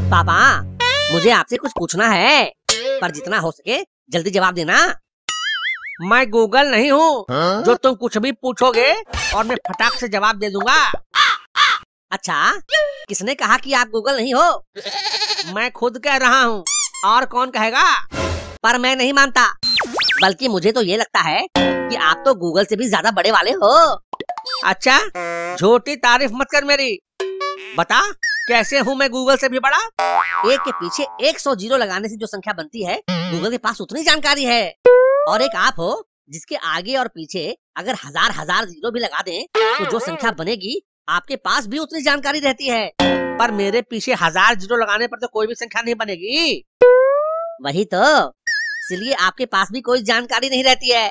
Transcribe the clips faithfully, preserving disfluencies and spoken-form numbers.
पापा, मुझे आपसे कुछ पूछना है, पर जितना हो सके जल्दी जवाब देना। मैं गूगल नहीं हूँ जो तुम कुछ भी पूछोगे और मैं फटाक से जवाब दे दूंगा। अच्छा, किसने कहा कि आप गूगल नहीं हो? मैं खुद कह रहा हूँ, और कौन कहेगा? पर मैं नहीं मानता, बल्कि मुझे तो ये लगता है कि आप तो गूगल से भी ज्यादा बड़े वाले हो। अच्छा, झूठी तारीफ मत कर मेरी। बता, कैसे हूँ मैं गूगल से भी बड़ा? एक के पीछे एक सौ जीरो लगाने से जो संख्या बनती है, गूगल के पास उतनी जानकारी है। और एक आप हो जिसके आगे और पीछे अगर हजार हजार जीरो भी लगा दें तो जो संख्या बनेगी आपके पास भी उतनी जानकारी रहती है। पर मेरे पीछे हजार जीरो लगाने पर तो कोई भी संख्या नहीं बनेगी। वही तो, इसलिए आपके पास भी कोई जानकारी नहीं रहती है।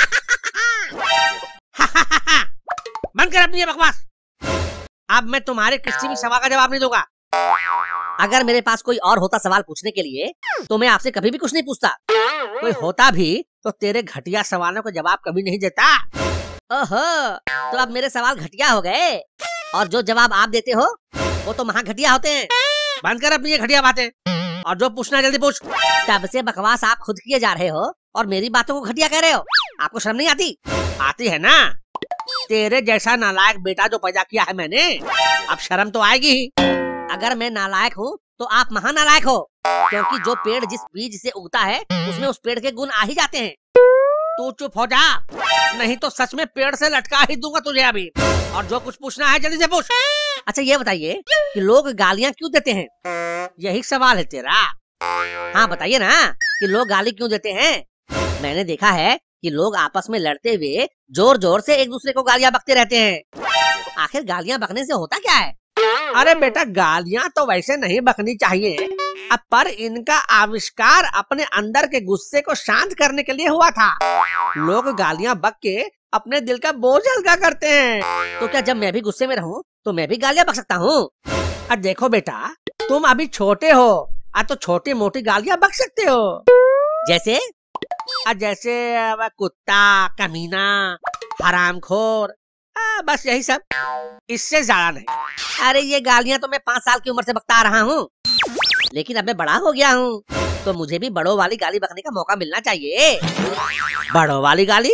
बंद कर अपनी ये बकवास। अब मैं तुम्हारे किसी भी सवाल का जवाब नहीं दूंगा। अगर मेरे पास कोई और होता सवाल पूछने के लिए तो मैं आपसे कभी भी कुछ नहीं पूछता। कोई होता भी तो तेरे घटिया सवालों का जवाब कभी नहीं देता। ओहो, तो अब मेरे सवाल घटिया हो गए, और जो जवाब आप देते हो वो तो महा घटिया होते हैं। बंद कर अपनी ये घटिया बातें, और जो पूछना जल्दी पूछ। तब से बकवास आप खुद किए जा रहे हो और मेरी बातों को घटिया कह रहे हो। आपको शर्म नहीं आती? आती है ना, तेरे जैसा नालायक बेटा जो पैदा किया है मैंने, अब शर्म तो आएगी ही। अगर मैं नालायक हूँ तो आप महानालायक हो, क्योंकि जो पेड़ जिस बीज से उगता है उसमें उस पेड़ के गुण आ ही जाते हैं। तू चुप हो जा, नहीं तो सच में पेड़ से लटका ही दूंगा तुझे अभी। और जो कुछ पूछना है जल्दी से पूछ। अच्छा, ये बताइए कि लोग गालियाँ क्यों देते हैं? यही सवाल है तेरा? हाँ बताइए ना कि लोग गाली क्यों देते हैं। मैंने देखा है कि लोग आपस में लड़ते हुए जोर जोर से एक दूसरे को गालियाँ बकते रहते हैं। आखिर गालियाँ बकने से होता क्या है? अरे बेटा, गालियाँ तो वैसे नहीं बकनी चाहिए, अब पर इनका आविष्कार अपने अंदर के गुस्से को शांत करने के लिए हुआ था। लोग गालियाँ बक के अपने दिल का बोझ हल्का करते हैं। तो क्या जब मैं भी गुस्से में रहूं तो मैं भी गालियाँ बक सकता हूँ? अब देखो बेटा, तुम अभी छोटे हो, अब तो छोटी मोटी गालियाँ बक सकते हो। जैसे जैसे कुत्ता, कमीना, हरामखोर, बस यही सब, इससे ज्यादा नहीं। अरे ये गालियाँ तो मैं पाँच साल की उम्र से बकता आ रहा हूँ, लेकिन अब मैं बड़ा हो गया हूँ तो मुझे भी बड़ों वाली गाली बकने का मौका मिलना चाहिए। बड़ों वाली गाली?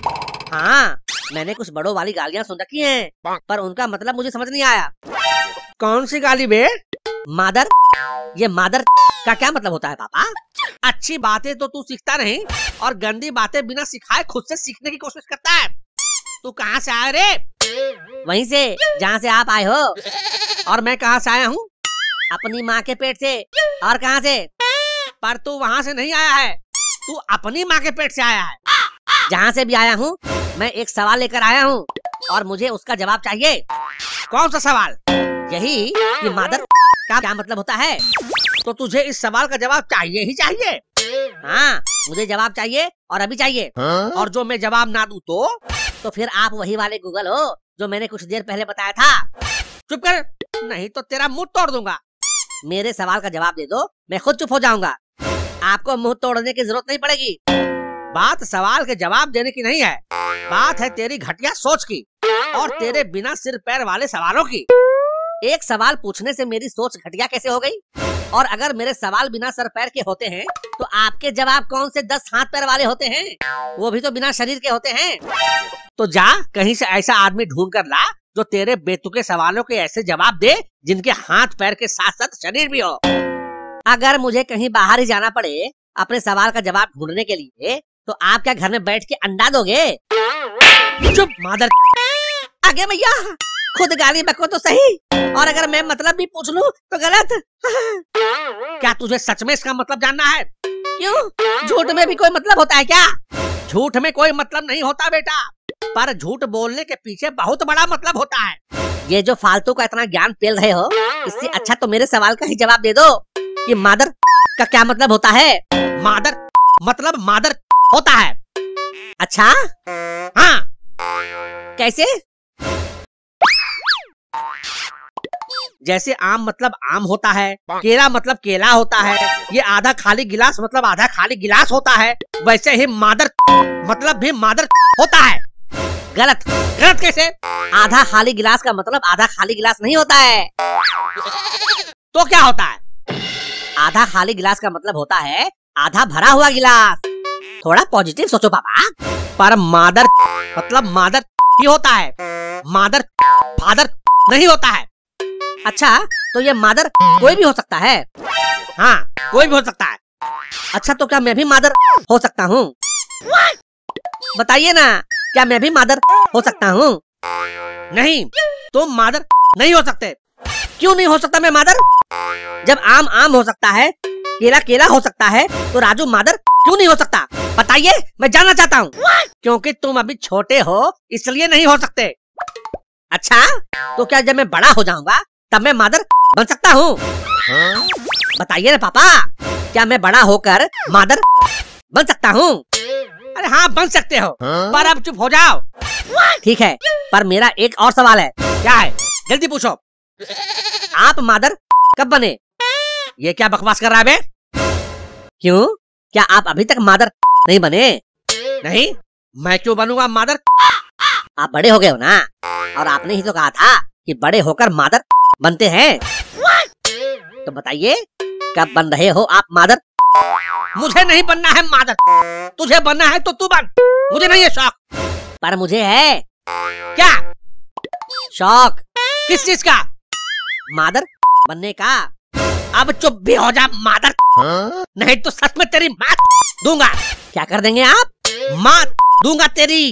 हाँ, मैंने कुछ बड़ों वाली गालियाँ सुन रखी हैं, पर उनका मतलब मुझे समझ नहीं आया। कौन सी गाली बे? मादर। ये मादर का क्या मतलब होता है पापा? अच्छी बातें तो तू सीखता नहीं और गंदी बातें बिना सिखाए खुद से सीखने की कोशिश करता है। तू कहाँ से आया रे? वहीं से जहाँ से आप आए हो। और मैं कहाँ से आया हूँ? अपनी माँ के पेट से। और कहाँ से? पर तू वहाँ से नहीं आया है, तू अपनी माँ के पेट से आया है। जहाँ से भी आया हूँ मैं एक सवाल लेकर आया हूँ और मुझे उसका जवाब चाहिए। कौन सा सवाल? यही कि मादर का क्या मतलब होता है। तो तुझे इस सवाल का जवाब चाहिए ही चाहिए। हाँ, मुझे जवाब चाहिए और अभी चाहिए। हाँ? और जो मैं जवाब ना दूं तो तो फिर आप वही वाले गूगल हो जो मैंने कुछ देर पहले बताया था। चुप कर, नहीं तो तेरा मुंह तोड़ दूंगा। मेरे सवाल का जवाब दे दो, मैं खुद चुप हो जाऊंगा। आपको मुंह तोड़ने की जरूरत नहीं पड़ेगी। बात सवाल के जवाब देने की नहीं है, बात है तेरी घटिया सोच की और तेरे बिना सिर पैर वाले सवालों की। एक सवाल पूछने से मेरी सोच घटिया कैसे हो गई? और अगर मेरे सवाल बिना सर पैर के होते हैं तो आपके जवाब कौन से दस हाथ पैर वाले होते हैं? वो भी तो बिना शरीर के होते हैं। तो जा कहीं से ऐसा आदमी ढूंढ कर ला जो तेरे बेतुके सवालों के ऐसे जवाब दे जिनके हाथ पैर के साथ साथ शरीर भी हो। अगर मुझे कहीं बाहर ही जाना पड़े अपने सवाल का जवाब ढूंढने के लिए तो आप क्या घर में बैठ के अंडा दोगे? चुप मादर। आगे भैया, खुद गाली बको तो सही, और अगर मैं मतलब भी पूछ लूं तो गलत। क्या तुझे सच में इसका मतलब जानना है? क्यों? झूठ में भी कोई मतलब होता है क्या? झूठ में कोई मतलब नहीं होता बेटा, पर झूठ बोलने के पीछे बहुत बड़ा मतलब होता है। ये जो फालतू का इतना ज्ञान पेल रहे हो, इससे अच्छा तो मेरे सवाल का ही जवाब दे दो कि मादर का क्या मतलब होता है। मादर मतलब मादर होता है। अच्छा हाँ, कैसे? जैसे आम मतलब आम होता है, केला मतलब केला होता है, ये आधा खाली गिलास मतलब आधा खाली गिलास होता है, वैसे ही मादर मतलब भी मादर होता है। गलत। गलत कैसे? आधा खाली गिलास का मतलब आधा खाली गिलास नहीं होता है। तो क्या होता है? आधा खाली गिलास का मतलब होता है आधा भरा हुआ गिलास। थोड़ा पॉजिटिव सोचो पापा। पर मादर मतलब मादर ही होता है, मादर फादर नहीं होता है। अच्छा तो ये मादर कोई भी हो सकता है? हाँ कोई भी हो सकता है। अच्छा तो क्या मैं भी मादर हो सकता हूँ? बताइए ना, क्या मैं भी मादर हो सकता हूँ? नहीं, तुम मादर नहीं हो सकते। क्यों नहीं हो सकता मैं मादर? जब आम आम हो सकता है, केला केला हो सकता है, तो राजू मादर क्यों नहीं हो सकता? बताइए, मैं जानना चाहता हूँ। क्योंकि तुम अभी छोटे हो इसलिए नहीं हो सकते। अच्छा तो क्या जब मैं बड़ा हो जाऊंगा तब मैं मादर बन सकता हूँ? बताइए ना पापा, क्या मैं बड़ा होकर मादर बन सकता हूँ? अरे हाँ बन सकते हो, पर अब चुप हो जाओ। ठीक है, पर मेरा एक और सवाल है। क्या है? जल्दी पूछो। आप मादर कब बने? ये क्या बकवास कर रहा है बे? क्यों, क्या आप अभी तक मादर नहीं बने? नहीं, मैं क्यों बनूंगा मादर? आप बड़े हो गए हो ना, और आपने ही तो कहा था कि बड़े होकर मादर बनते हैं। तो बताइए, कब बन रहे हो आप मादर? मुझे नहीं बनना है मादर, तुझे बनना है तो तू बन, मुझे नहीं है शौक। पर मुझे है। क्या शौक? किस चीज का? मादर बनने का। अब चुप भी हो जा मादर, नहीं तो सच में तेरी मात दूंगा। क्या कर देंगे आप? मात दूंगा तेरी।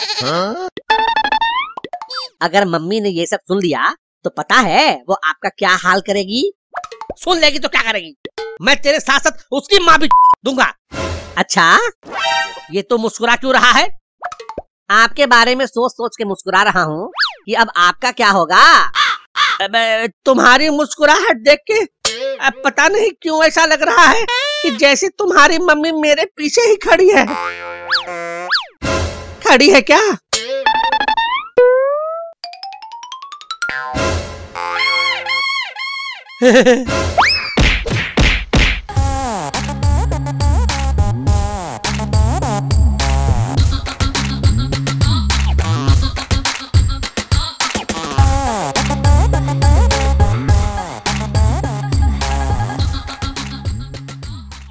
अगर मम्मी ने ये सब सुन लिया तो पता है वो आपका क्या हाल करेगी? सुन लेगी तो क्या करेगी? मैं तेरे साथ साथ उसकी माँ भी दूंगा। अच्छा, ये तो मुस्कुरा क्यों रहा है? आपके बारे में सोच सोच के मुस्कुरा रहा हूँ कि अब आपका क्या होगा। अब तुम्हारी मुस्कुराहट देख के अब पता नहीं क्यों ऐसा लग रहा है कि जैसे तुम्हारी मम्मी मेरे पीछे ही खड़ी है। खड़ी है क्या?